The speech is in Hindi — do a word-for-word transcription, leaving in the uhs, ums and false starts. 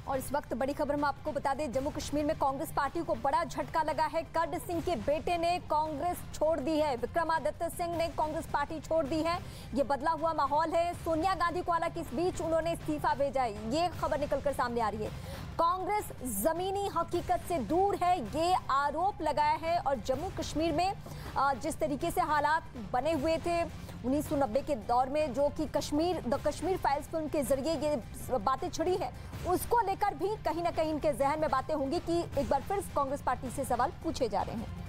और इस वक्त बड़ी खबर हम आपको बता दें, जम्मू कश्मीर में कांग्रेस पार्टी को बड़ा झटका लगा है। कर्ड सिंह के बेटे ने कांग्रेस छोड़ दी है। विक्रमादित्य सिंह ने कांग्रेस पार्टी छोड़ दी है। ये बदला हुआ माहौल है। सोनिया गांधी को हालांकि इस बीच उन्होंने इस्तीफा भेजा है, ये खबर निकलकर सामने आ रही है। कांग्रेस जमीनी हकीकत से दूर है, ये आरोप लगाया है। और जम्मू कश्मीर में जिस तरीके से हालात बने हुए थे उन्नीस सौ नब्बे के दौर में, जो कि Kashmir the Kashmir files film के जरिए ये बातें छिड़ी है, उसको लेकर भी कहीं ना कहीं इनके जहन में बातें होंगी कि एक बार फिर कांग्रेस पार्टी से सवाल पूछे जा रहे हैं।